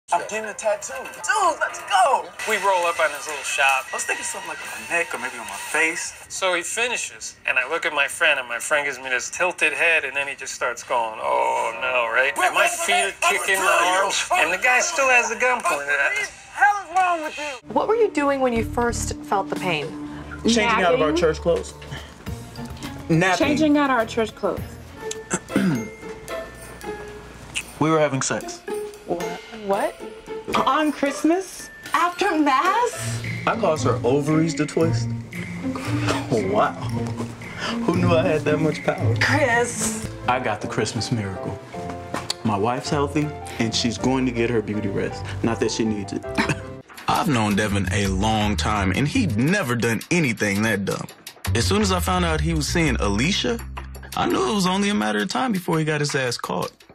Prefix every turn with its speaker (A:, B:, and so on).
A: I'm getting a tattoo. Dude, let's go.
B: We roll up on his little shop.
A: I was thinking something like on my neck or maybe on my face.
B: So he finishes, and I look at my friend, and my friend gives me this tilted head, and then he just starts going, oh no, right? And my feet are kicking my arms, and the guy still has the gun pointed at me.
A: What the hell is wrong with you?
C: What were you doing when you first felt the pain?
A: Changing out of our church clothes. Napping.
D: Changing out our church clothes.
A: We were having sex.
C: What?
D: On Christmas? After Mass?
A: I caused her ovaries to twist. Wow. Who knew I had that much power?
D: Chris.
A: I got the Christmas miracle. My wife's healthy, and she's going to get her beauty rest. Not that she needs it.
E: I've known Devin a long time, and he'd never done anything that dumb. As soon as I found out he was seeing Alicia, I knew it was only a matter of time before he got his ass caught.